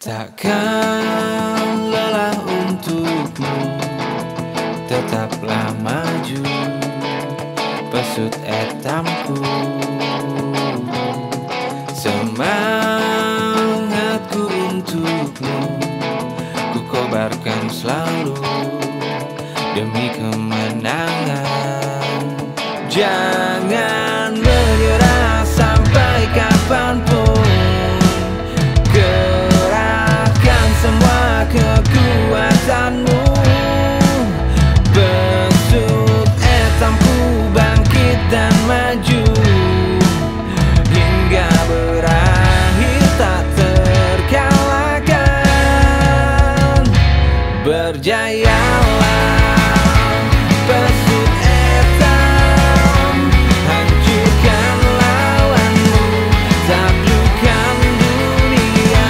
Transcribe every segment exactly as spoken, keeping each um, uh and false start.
Takkan lelah untukmu, tetaplah maju, pesut etamku. Semangatku untukmu, ku kobarkan selalu demi kemenangan. Jangan menyerah sampai kapanpun, kerahkan semua kekuatanmu. Pesut etamku bangkit dan maju, hingga berakhir tak terkalahkan. Berjayalah pesut etam, hancurkan lawanmu, taklukkan dunia.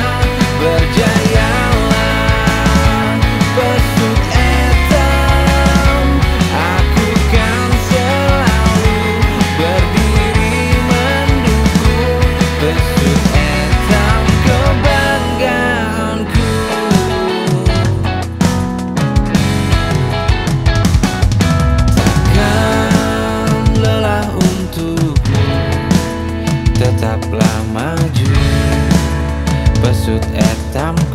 Berjayalah pesut etam, aku kan selalu berdiri mendukung. Pesut etam kebanggaanku. Takkan lelah untukmu, tetaplah maju, pesut etam.